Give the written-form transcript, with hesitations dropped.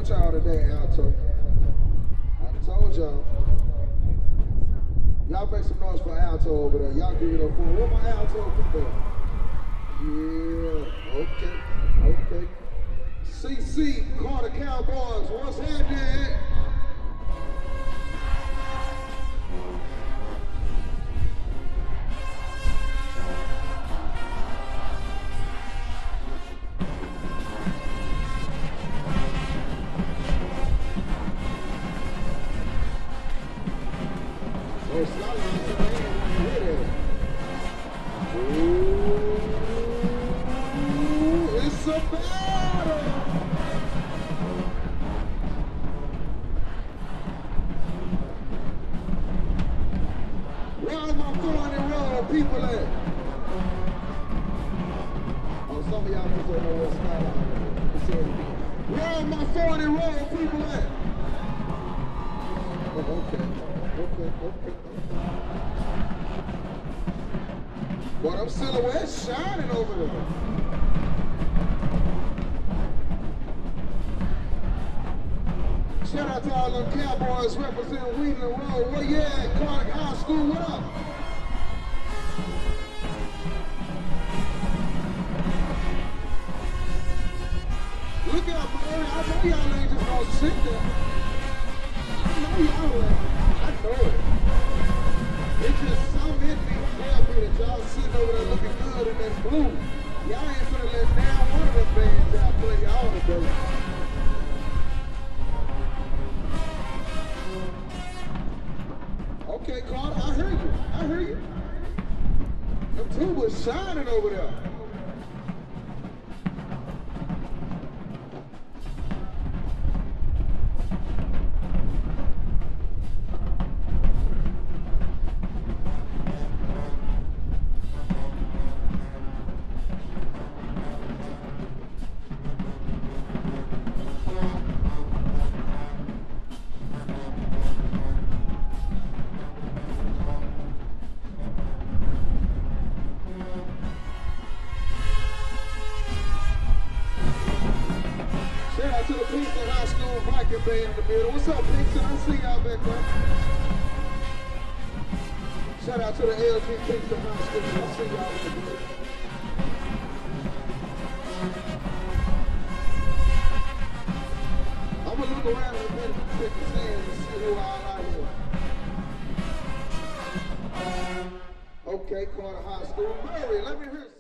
y'all today, Alto. I told y'all. Y'all make some noise for Alto over there. Y'all give it up for where my Alto people? Yeah, okay. CC, Carter Cowboys, what's happening? It's a battle! Where are my 400-year-old people at? Oh, some of y'all just don't know what's going on. Where are my 400-year-old people at? Oh, okay. But them silhouettes shining over there. Shout out to all them Cowboys representing Wheaton Road. Where you at, Clark High School? What up? Look out, Murray. I know y'all ain't just gonna sit there. I know y'all ain't. I know it. It's just some in me tell me that y'all sitting over there looking good in that blue. Y'all ain't finna let down one of them bands out play y'all today. Okay, Carter, I hear you. Them tubas shining over there. Shout out to the Pinkston High School Viking Band in the middle. What's up, Pinkston? I see y'all back there. Shout out to the LG Pinkston High School. I see y'all in the middle. I'm gonna look around in a minute and pick the stands and see who all out here. Okay, Carter High School. Murray, let me hear